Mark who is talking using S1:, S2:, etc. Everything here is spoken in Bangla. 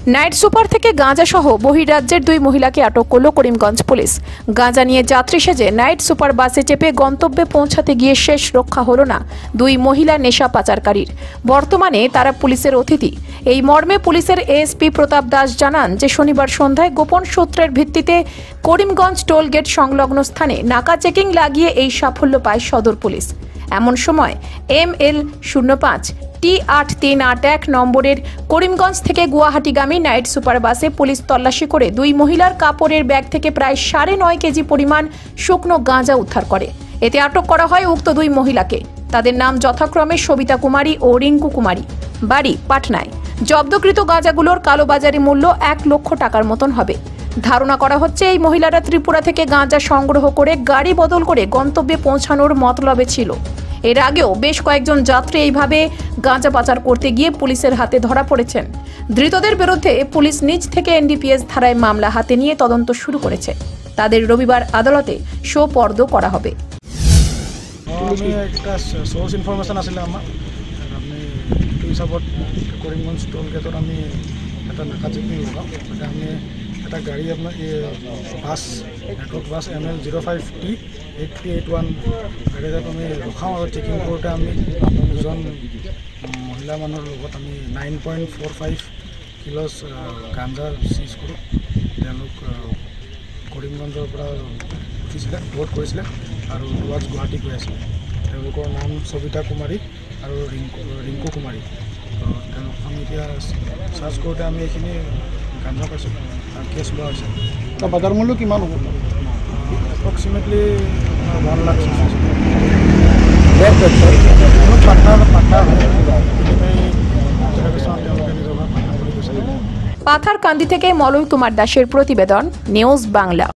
S1: নাইট সুপার থেকে গাঁজা সহ বহিরাজ্যের দুই মহিলাকে আটক করল করিমগঞ্জ পুলিশ। গাঁজা নিয়ে যাত্রী সেজে নাইট সুপার বাসে চেপে গন্তব্যে পৌঁছাতে গিয়ে শেষ রক্ষা হলো না দুই মহিলা নেশা পাচারকারীর। বর্তমানে তারা পুলিশের অতিথি। এই মর্মে পুলিশের এএসপি প্রতাপ দাস জানান যে শনিবার সন্ধ্যায় গোপন সূত্রের ভিত্তিতে করিমগঞ্জ টোল গেট সংলগ্ন স্থানে নাকা চেকিং লাগিয়ে এই সাফল্য পায় সদর পুলিশ। এমন সময় ML05 T8381 নম্বরের করিমগঞ্জ থেকে গুয়াহাটিগামী নাইট সুপার বাসে পুলিশ তল্লাশি করে দুই মহিলার কাপড়ের ব্যাগ থেকে প্রায় 9.5 কেজি পরিমাণ শুকনো গাঁজা উদ্ধার করে। এতে আটক করা হয় উক্ত দুই মহিলাকে। তাদের নাম যথাক্রমে সবিতা কুমারী ও রিঙ্কু কুমারী, বাড়ি পাটনায়। জব্দকৃত গাঁজাগুলোর কালোবাজারি মূল্য 1 লক্ষ টাকার মতন হবে। ধারণা করা হচ্ছে এই মহিলারা ত্রিপুরা থেকে গাঁজা সংগ্রহ করে গাড়ি বদল করে গন্তব্যে পৌঁছানোর মতলবে ছিল। এর আগেও বেশ কয়েকজন যাত্রী এইভাবে গাঁজা পাচার করতে গিয়ে পুলিশের হাতে ধরা পড়েছেন। ধৃতদের বিরুদ্ধে পুলিশ নিজ থেকে NDPS ধারায় মামলা হাতে নিয়ে তদন্ত শুরু করেছে। তাদের রবিবার আদালতে সোপর্দ করা হবে।
S2: একটা সোর্স ইনফরমেশন আসলে আমার আমি এই হিসাবত করিমগঞ্জ টোল গেটত আমি একটা নাকা চেকিং লগাম। আমি একটা গাড়ী আপনার বাছ নেটৱৰ্ক বাছ ML05 T8381 গাড়ীত আমি ৰখাওঁ আৰু চেকিং কৰোঁতে আমি দুজন মহিলা মানুহৰ লগত আমি 9.45 কিলোছ গাঞ্জা চিজ কৰোঁ। তেওঁলোক কৰিমগঞ্জৰ পৰা উঠিছিলে, বোট কৰিছিলে আৰু টুৱাৰ্ডছ গুৱাহাটী গৈ আছিলে। তেওঁলোকৰ নাম সবিতা কুমাৰী আৰু ৰিংকু কুমাৰী। তেওঁলোক আমি এতিয়া চাৰ্চ কৰোঁতে আমি এইখিনি গাঞ্জা পাইছোঁ আৰু কেছ লোৱা হৈছে। বজাৰ মূল্য কিমান হ'ব? এপ্ৰক্সিমেটলি 1 লাখ।
S1: পাথারকান্দি থেকে মলয় কুমার দাসের প্রতিবেদন, নিউজ বাংলা।